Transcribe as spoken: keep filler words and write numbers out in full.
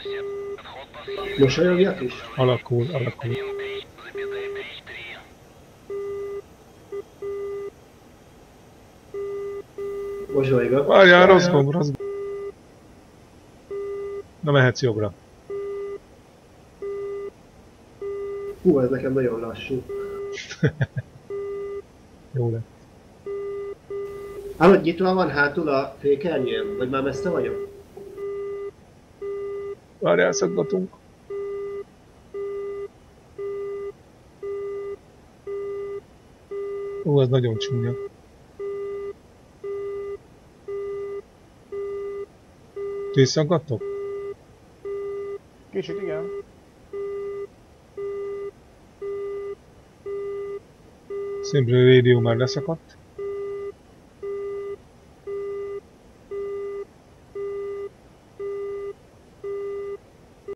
Mosolyogjak is? Alakul, alakul. Mosolygok. Várjál, rossz gomb, rossz gomb. Na mehetsz jobbra. Hú, ez nekem nagyon lassú. Jó lett. Hallod, nyitva van hátul a fékernyőm? Vagy már messze vagyok? Várjál, szaggatunk. Ó, ez nagyon csúnya. Ti is szaggattok? Kicsit igen. Simple Radio már leszakadt.